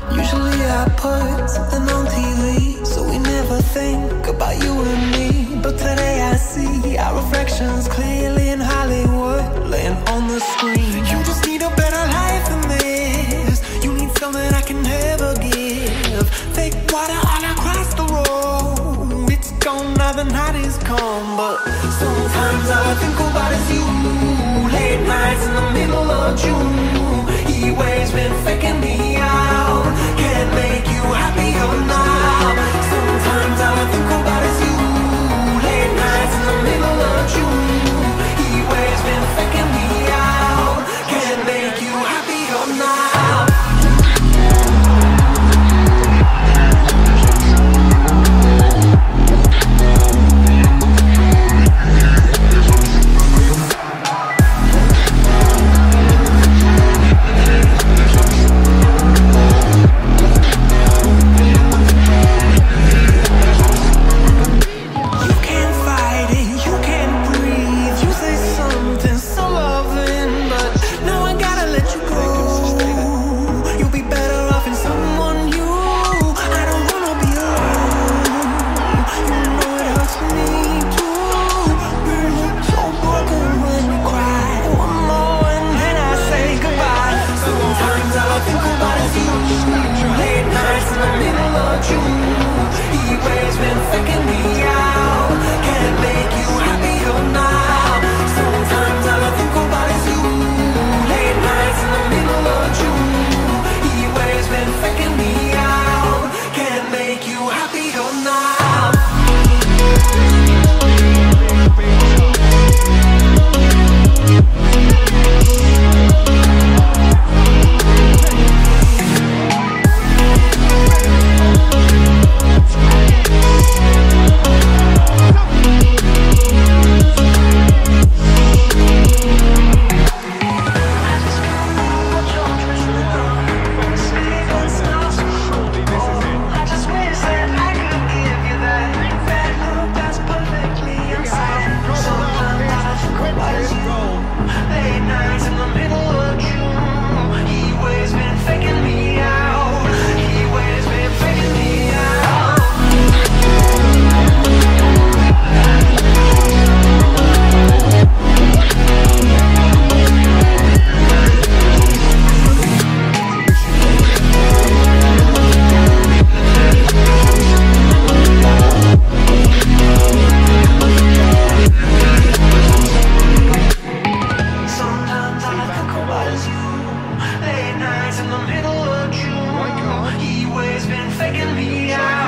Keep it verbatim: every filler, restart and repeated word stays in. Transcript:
Usually I put something on T V, so we never think about you and me. But today I see our reflections clearly in Hollywood, laying on the screen. You just need a better life than this. You need something I can never give. Fake water all across the road. It's gone now, the night is come. But sometimes all I think about is you. Late nights in the middle of June. He waves been faking me out. Can't make you happier now. Sometimes all I think about is you. Late nights in the middle of June. He waves been faking me out. Can't make you happier now. In the middle of June, he always been faking me out.